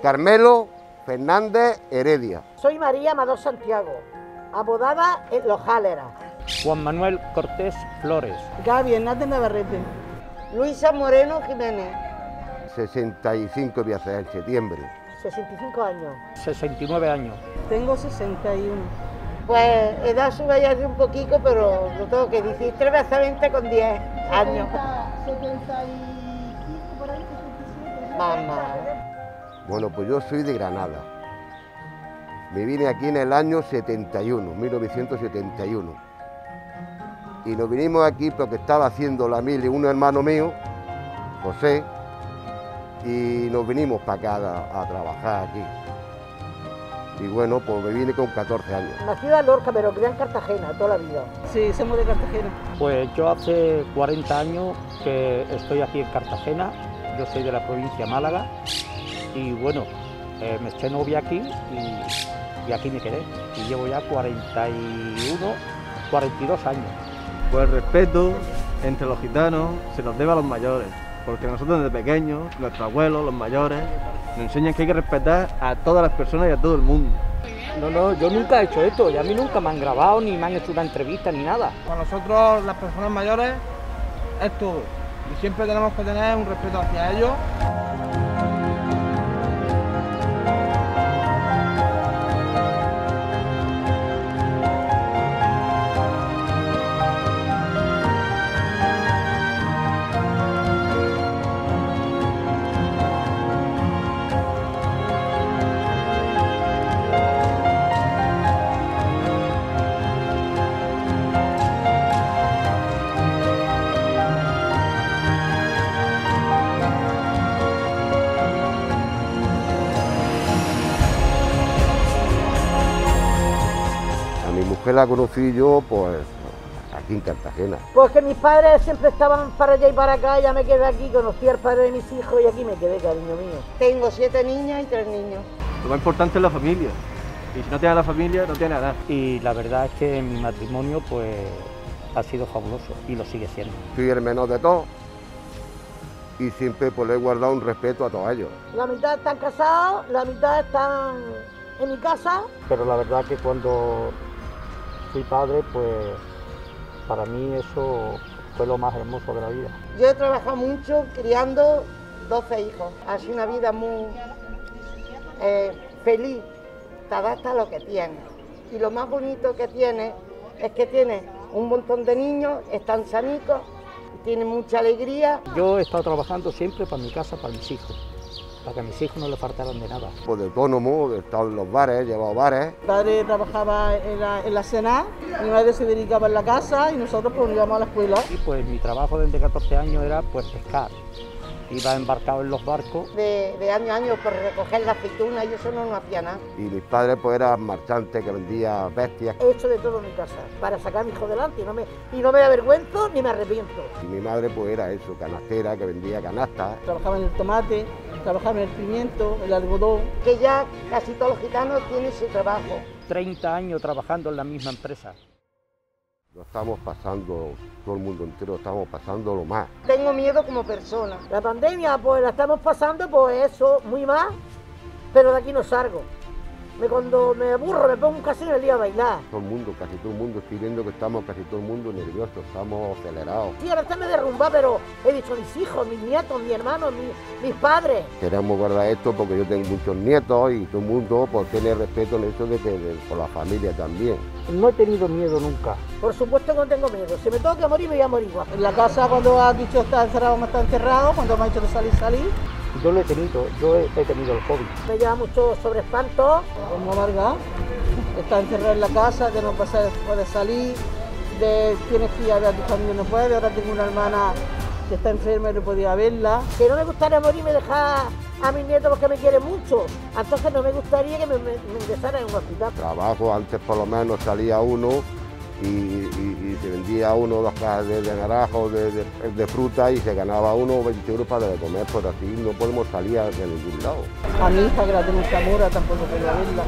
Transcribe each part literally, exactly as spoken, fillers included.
Carmelo Fernández Heredia. Soy María Amador Santiago, apodada en Los Jáleras. Juan Manuel Cortés Flores. Gaby Hernández Navarrete. Luisa Moreno Jiménez. sesenta y cinco voy a hacer en septiembre. sesenta y cinco años. sesenta y nueve años. Tengo sesenta y uno. Pues edad sube ya un poquito, pero lo tengo que decir, tres veces veinte con diez años. setenta y cinco por ahí, setenta y siete. Mamá. Bueno, pues yo soy de Granada. Me vine aquí en el año setenta y uno, mil novecientos setenta y uno. Y nos vinimos aquí porque estaba haciendo la mili un hermano mío, José, y nos vinimos para acá a, a trabajar aquí. Y bueno, pues me vine con catorce años. Nacida en Lorca, pero criada en Cartagena toda la vida. Sí, somos de Cartagena. Pues yo hace cuarenta años que estoy aquí en Cartagena, yo soy de la provincia de Málaga y bueno, eh, me eché novia aquí y, y aquí me quedé. Y llevo ya cuarenta y uno, cuarenta y dos años. Pues el respeto entre los gitanos se nos debe a los mayores, porque nosotros desde pequeños, nuestros abuelos, los mayores, nos enseñan que hay que respetar a todas las personas y a todo el mundo. No, no, yo nunca he hecho esto y a mí nunca me han grabado, ni me han hecho una entrevista, ni nada. Para nosotros, las personas mayores, es todo. Y siempre tenemos que tener un respeto hacia ellos. Que la conocí yo, pues, aquí en Cartagena. Pues que mis padres siempre estaban para allá y para acá, ya me quedé aquí, conocí al padre de mis hijos y aquí me quedé, cariño mío. Tengo siete niñas y tres niños. Lo más importante es la familia, y si no tienes la familia, no tienes nada. Y la verdad es que mi matrimonio, pues, ha sido fabuloso y lo sigue siendo. Soy el menor de todos y siempre pues, le he guardado un respeto a todos ellos. La mitad están casados, la mitad están en mi casa. Pero la verdad que cuando fui padre, pues para mí eso fue lo más hermoso de la vida. Yo he trabajado mucho criando doce hijos. Ha sido una vida muy eh, feliz. Te adaptas a lo que tienes. Y lo más bonito que tienes es que tienes un montón de niños, están sanitos, tienen mucha alegría. Yo he estado trabajando siempre para mi casa, para mis hijos, para que a mis hijos no les faltaran de nada. Pues de autónomo, he estado en los bares, he llevado bares. Mi padre trabajaba en la, en la Sena, mi madre se dedicaba en la casa y nosotros pues íbamos a la escuela. Y pues mi trabajo desde catorce años era pues pescar. Iba embarcado en los barcos. De, de año a año por recoger la aceituna y eso no nos hacía nada. Y mis padres pues eran marchantes que vendían bestias. He hecho de todo en mi casa para sacar a mi hijo delante y no me, y no me avergüenzo ni me arrepiento. Y mi madre pues era eso, canastera, que vendía canastas. Trabajaba en el tomate, trabajaba en el pimiento, el algodón. Que ya casi todos los gitanos tienen su trabajo. treinta años trabajando en la misma empresa. Lo estamos pasando, todo el mundo entero estamos pasando lo más. Tengo miedo como persona. La pandemia pues la estamos pasando pues eso, muy mal, pero de aquí no salgo. Me, cuando me aburro me pongo un casino y el día a bailar. Todo el mundo, casi todo el mundo, estoy viendo que estamos casi todo el mundo nerviosos, estamos acelerados. Sí, ahora está me derrumba, pero he dicho mis hijos, mis nietos, mis hermanos, mis, mis padres. Queremos guardar esto porque yo tengo muchos nietos y todo el mundo por tener respeto en eso de que de, por la familia también. No he tenido miedo nunca. Por supuesto que no tengo miedo. Si me tengo que morir, me voy a morir igual. En la casa cuando has dicho está encerrado, me está encerrado, cuando me ha dicho de salir, salir. Yo lo he tenido, yo he, he tenido el COVID. Me lleva mucho sobre espanto. Como amargado. Está encerrado en la casa, de no pasar, puede salir, de tienes que ir a ver a tu familia, no puede. Ahora tengo una hermana que está enferma y no podía verla. Que no me gustaría morirme y dejar a mis nietos porque me quieren mucho. Entonces no me gustaría que me, me, me ingresaran en un hospital. Trabajo, antes por lo menos salía uno y, y, y se vendía uno dos cajas de, de naranjo, de, de, de fruta y se ganaba uno veinte euros para de comer, por así no podemos salir de ningún lado. A mi hija que la tengo en Zamora tampoco podía verla.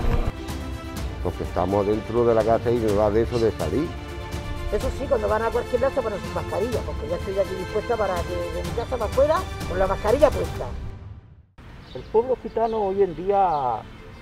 Porque estamos dentro de la casa y no va de eso de salir. Eso sí, cuando van a cualquier lado se ponen sus mascarillas, porque ya estoy aquí dispuesta para que de mi casa para afuera con la mascarilla puesta. El pueblo gitano hoy en día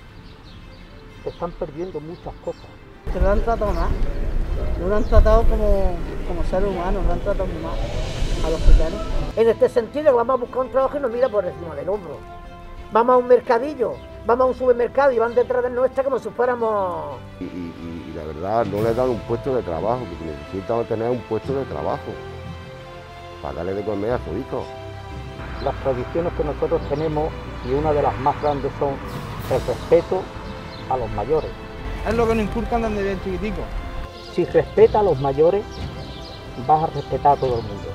se están perdiendo muchas cosas. Se lo han tratado mal, no lo han tratado como, como seres humanos, lo han tratado muy mal a los gitanos. En este sentido, vamos a buscar un trabajo y nos mira por encima del hombro. Vamos a un mercadillo, vamos a un supermercado y van detrás de nuestra como si fuéramos... Y, y, y la verdad no le dan un puesto de trabajo, porque necesitan tener un puesto de trabajo para darle de comer a su hijo. Las tradiciones que nosotros tenemos, y una de las más grandes, son el respeto a los mayores. Es lo que nos inculcan desde bien chiquitico. Si respeta a los mayores, vas a respetar a todo el mundo.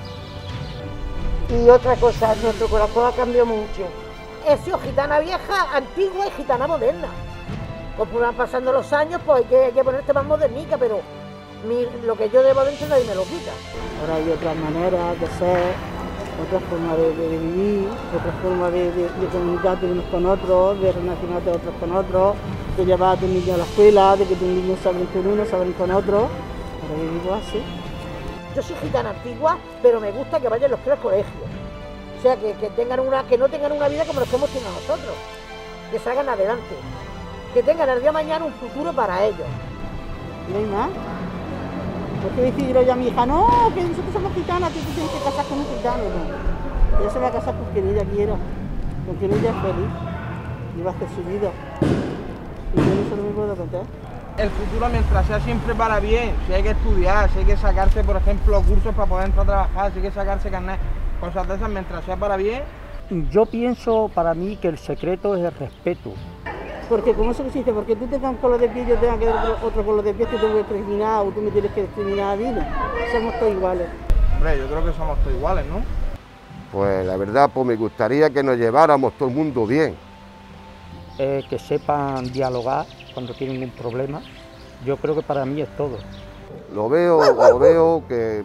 Y otra cosa, nuestro corazón ha cambiado mucho. He sido gitana vieja, antigua y gitana moderna. Como van pasando los años, pues hay que, hay que ponerte más modernica, pero mi, lo que yo debo dentro nadie me lo quita. Ahora hay otras maneras de ser, otras formas de, de vivir, otras formas de, de, de comunicarte unos con otros, de relacionarte otros con otros, de llevar a tus niños a la escuela, de que tus niños saben con uno, saben con otro. Ahora vivimos así. Yo soy gitana antigua, pero me gusta que vayan los tres al colegio. O sea, que, que, tengan una, que no tengan una vida como los que hemos tenido nosotros. Que salgan adelante. Que tengan el día de mañana un futuro para ellos. ¿Y no hay más? ¿Por qué decir yo a mi hija, no, que nosotros somos gitanas, que tú tienes que casar con un gitano? No. Ella se va a casar con quien ella quiera, con quien ella es feliz. Y va a hacer su vida. Y yo eso no me puedo contar. El futuro, mientras sea siempre para bien, si hay que estudiar, si hay que sacarse, por ejemplo, cursos para poder entrar a trabajar, si hay que sacarse carnet, cosas de esas, mientras sea para bien. Yo pienso para mí que el secreto es el respeto. Porque como eso que se dice, porque tú tengas un color de piel, yo tenga que dar otro, otro color de piel, tú te voy a discriminar o tú me tienes que discriminar a mí. Somos todos iguales. Hombre, yo creo que somos todos iguales, ¿no? Pues la verdad, pues me gustaría que nos lleváramos todo el mundo bien. Eh, que sepan dialogar cuando tienen un problema. Yo creo que para mí es todo. Lo veo, lo veo que,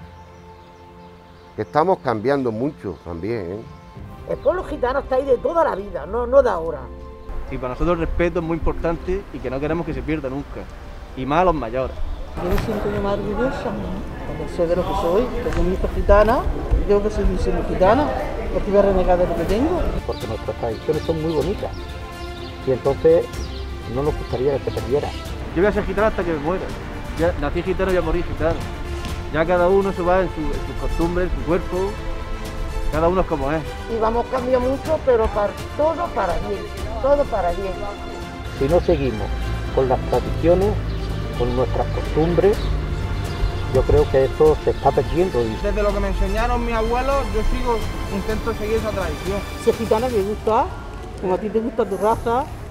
que estamos cambiando mucho también, ¿eh? El pueblo gitano está ahí de toda la vida, no, no de ahora. Y para nosotros el respeto es muy importante y que no queremos que se pierda nunca. Y más a los mayores. Yo me siento muy orgullosa, porque sé de lo que soy, que soy mi hija gitana, yo que soy mi gitana, porque voy a renegar de lo que tengo. Porque nuestras tradiciones son muy bonitas y entonces no nos gustaría que se perdiera. Yo voy a ser gitano hasta que me muera. Ya nací gitano y voy a morir gitano. Ya cada uno se va en, su, en sus costumbres, en su cuerpo, cada uno es como es. Y vamos cambiando mucho, pero para, todo para bien, todo para bien. Si no seguimos con las tradiciones, con nuestras costumbres, yo creo que esto se está perdiendo. Desde lo que me enseñaron mis abuelos, yo sigo, intento seguir esa tradición. Si es gitana me gusta, como a ti te gusta tu raza,